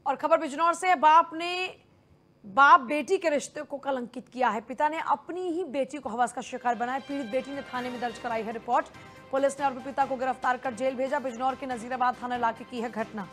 और खबर बिजनौर से, बाप बेटी के रिश्ते को कलंकित किया है। पिता ने अपनी ही बेटी को हवस का शिकार बनाया। पीड़ित बेटी ने थाने में दर्ज कराई है रिपोर्ट। पुलिस ने आरोपी पिता को गिरफ्तार कर जेल भेजा। बिजनौर के नजीराबाद थाना इलाके की है घटना।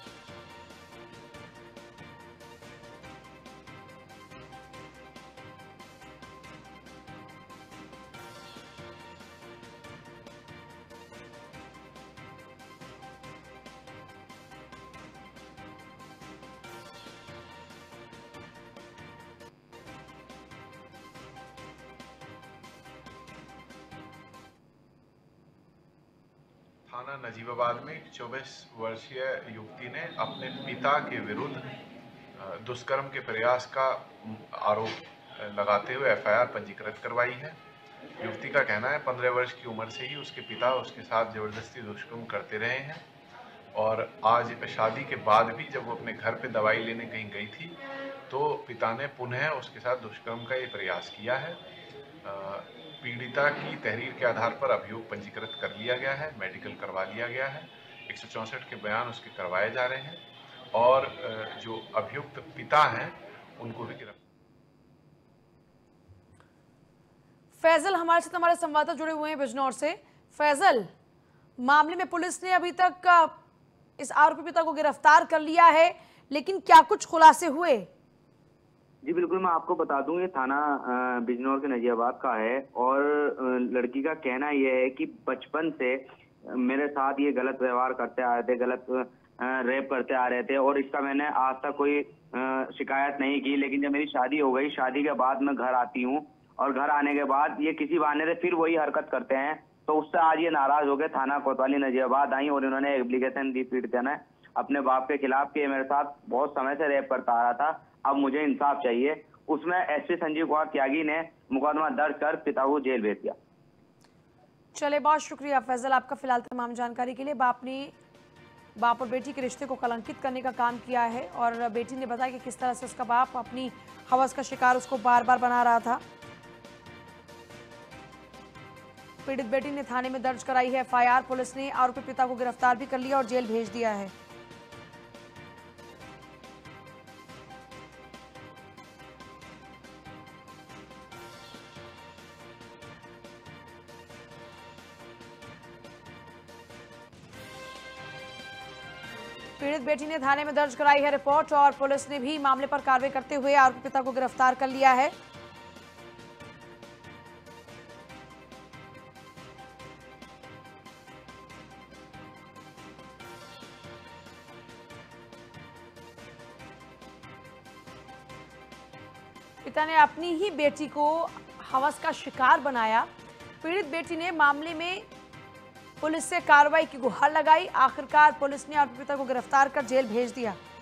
थाना नजीबाबाद में 24 वर्षीय युवती ने अपने पिता के विरुद्ध दुष्कर्म के प्रयास का आरोप लगाते हुए एफआईआर पंजीकृत करवाई है। युवती का कहना है 15 वर्ष की उम्र से ही उसके पिता उसके साथ जबरदस्ती दुष्कर्म करते रहे हैं और आज शादी के बाद भी जब वो अपने घर पे दवाई लेने कहीं गई थी तो पिता ने पुनः उसके साथ दुष्कर्म का ये प्रयास किया है। पीड़िता की तहरीर के आधार पर अभियोग पंजीकृत कर लिया गया है, मेडिकल करवा लिया गया है। 164 के बयान उसके करवाए जा रहे हैं और जो अभियुक्त पिता हैं उनको भी गिरफ्तार। फैजल हमारे साथ हमारे संवाददाता जुड़े हुए हैं बिजनौर से। फैजल, मामले में पुलिस ने अभी तक इस आरोपी पिता को गिरफ्तार कर लिया है, लेकिन क्या कुछ खुलासे हुए? जी बिल्कुल, मैं आपको बता दूं ये थाना बिजनौर के नजीबाबाद का है और लड़की का कहना यह है कि बचपन से मेरे साथ ये गलत व्यवहार करते आ रहे थे, गलत रेप करते आ रहे थे और इसका मैंने आज तक कोई शिकायत नहीं की। लेकिन जब मेरी शादी हो गई, शादी के बाद मैं घर आती हूँ और घर आने के बाद ये किसी बहाने से फिर वही हरकत करते हैं, तो उससे आज ये नाराज हो गए थाना कोतवाली नजीबाबाद आई और इन्होंने एप्लीकेशन दी पीड़िता ने अपने बाप के खिलाफ कि मेरे साथ बहुत समय से रेप करता आ रहा था, अब मुझे इंसाफ चाहिए। उसमें एसपी संजीव कुमार त्यागी ने मुकदमा दर्ज कर पिता को जेल भेज दिया। चले, बहुत शुक्रिया फैजल आपका फिलहाल तमाम जानकारी के लिए। बाप और बेटी के रिश्ते को कलंकित करने का काम किया है और बेटी ने बताया कि किस तरह से उसका बाप अपनी हवस का शिकार उसको बार बार बना रहा था। पीड़ित बेटी ने थाने में दर्ज कराई है एफआईआर। पुलिस ने आरोपी पिता को गिरफ्तार भी कर लिया और जेल भेज दिया है। पीड़ित बेटी ने थाने में दर्ज कराई है रिपोर्ट और पुलिस ने भी मामले पर कार्रवाई करते हुए आरोपी पिता को गिरफ्तार कर लिया है। पिता ने अपनी ही बेटी को हवस का शिकार बनाया। पीड़ित बेटी ने मामले में पुलिस से कार्रवाई की गुहार लगाई। आखिरकार पुलिस ने आरोपी पिता को गिरफ्तार कर जेल भेज दिया।